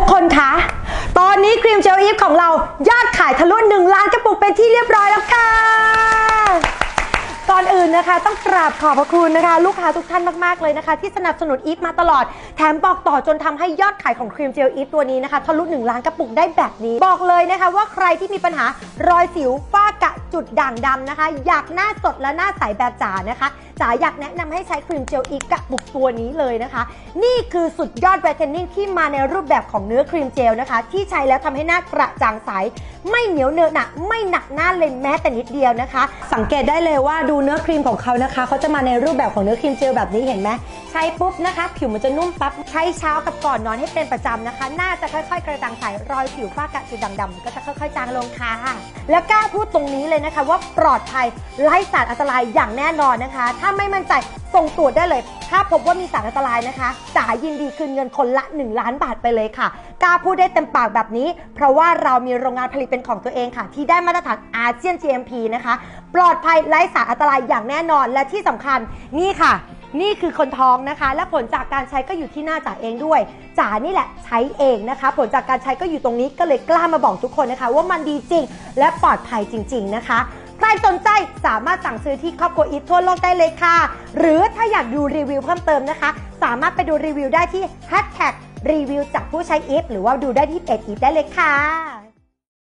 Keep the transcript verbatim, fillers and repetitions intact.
คนคะตอนนี้ครีมเจลอีฟของเรายอดขายทะลุหนึ่งล้านกระปุกเป็นที่เรียบร้อยแล้วค่ะก่อนอื่นนะคะต้องกราบขอบพระคุณนะคะลูกค้าทุกท่านมากๆเลยนะคะที่สนับสนุนอีฟมาตลอดแถมบอกต่อจนทำให้ยอดขายของครีมเจลอีฟตัวนี้นะคะทะลุหนึ่งล้านกระปุกได้แบบนี้บอกเลยนะคะว่าใครที่มีปัญหารอยสิวฝ้ากระจุดด่างดำนะคะอยากหน้าสดและหน้าใสแบบจ๋านะคะจ๋าอยากแนะนำให้ใช้ครีมเจลอีฟกระปุกตัวนี้เลยนะคะนี่คือสุดยอดไวท์เทนนิ่งที่มาในรูปแบบของเนื้อครีมเจลนะคะที่ใช้แล้วทำให้หน้ากระจ่างใสไม่เหนียวเนอะหนะไม่หนักหน้าเลยแม้แต่นิดเดียวนะคะสังเกตได้เลยว่าดูเนื้อครีมของเขานะคะเขาจะมาในรูปแบบของเนื้อครีมเจลแบบนี้เห็นไหมใช้ปุ๊บนะคะผิวมันจะนุ่มปั๊บใช้เช้ากับก่อนนอนให้เป็นประจำนะคะหน้าจะค่อยๆกระจ่างใสรอยผิวฝ้ากระจุดด่างดำก็จะค่อยๆจางลงค่ะแล้วกล้าพูดตรงนี้เลยนะคะว่าปลอดภัยไร้สารอันตรายอย่างแน่นอนนะคะถ้าไม่มั่นใจส่งตรวจได้เลยถ้าพบว่ามีสารอันตรายนะคะจ๋ายินดีคืนเงินคนละหนึ่งล้านบาทไปเลยค่ะกล้าพูดได้เต็มปากแบบนี้เพราะว่าเรามีโรงงานผลิตเป็นของตัวเองค่ะที่ได้มาตรฐานอาเซียน จี เอ็ม พี นะคะปลอดภัยไร้สารอันตรายอย่างแน่นอนและที่สำคัญนี่ค่ะนี่คือคนท้องนะคะและผลจากการใช้ก็อยู่ที่หน้าจ๋าเองด้วยจ๋านี่แหละใช้เองนะคะผลจากการใช้ก็อยู่ตรงนี้ก็เลยกล้ามาบอกทุกคนนะคะว่ามันดีจริงและปลอดภัยจริงๆนะคะใครสนใจสามารถสั่งซื้อที่ครอบครัวอีฟทั่วโลกได้เลยค่ะหรือถ้าอยากดูรีวิวเพิ่มเติมนะคะสามารถไปดูรีวิวได้ที่แฮชแท็กรีวิวจากผู้ใช้อีฟหรือว่าดูได้ที่เพจอีฟได้เลยค่ะ